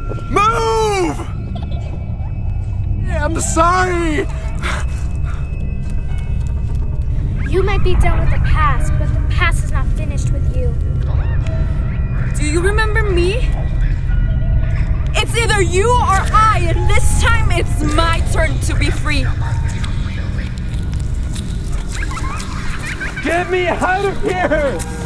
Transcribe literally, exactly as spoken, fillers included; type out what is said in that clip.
Move! I'm sorry! You might be done with the past, but the past is not finished with you. Do you remember me? It's either you or I, and this time it's my turn to be free. Get me out of here!